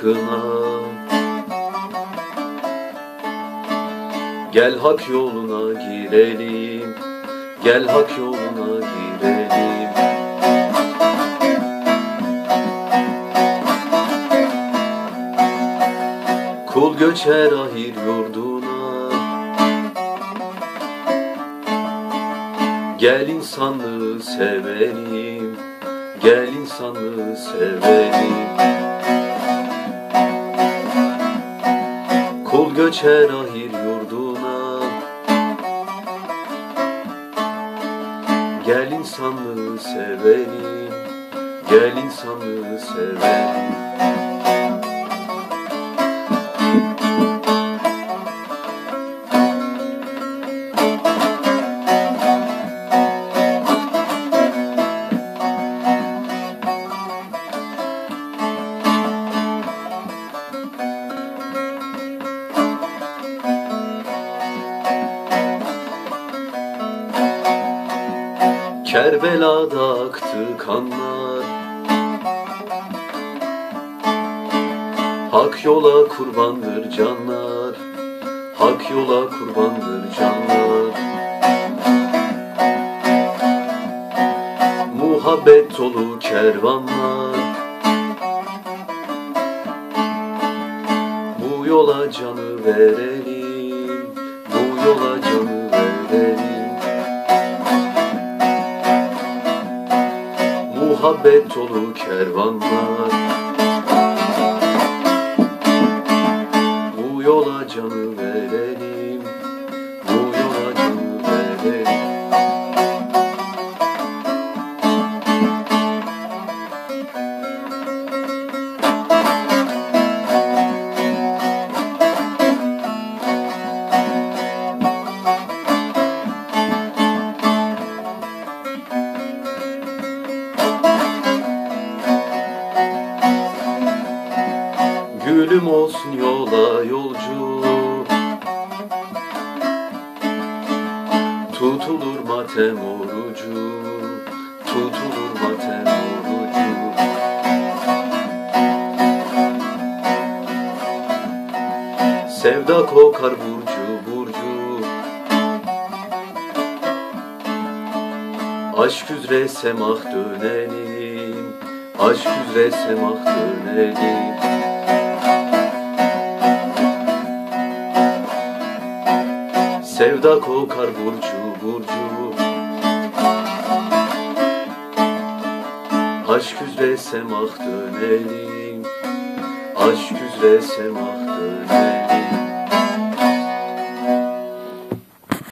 aşkına. Gel hak yoluna girelim, gel hak yoluna girelim. Kul göçer ahir yurduna, gel insanlığı sevelim, gel insanlığı sevelim. Kul göçer ahir yurduna, gel insanlığı sevelim, gel insanlığı sevelim. Kerbela'da aktı kanlar, hak yola kurbandır canlar, hak yola kurbandır canlar. Muhabbet dolu kervanlar, bu yola canı verelim, bu yola canı verelim. Muhabbet dolu kervanlar, bu yola canı verelim, bu yola canı verelim. Gülüm olsun yola yolcu, tutulur matem orucu, tutulur matem orucu. Sevda kokar burcu burcu, aşk üzere semah dönelim, aşk üzere semah dönelim. Sevda kokar burcu burcu, aşk üzere semah dönelim, aşk üzere semah dönelim.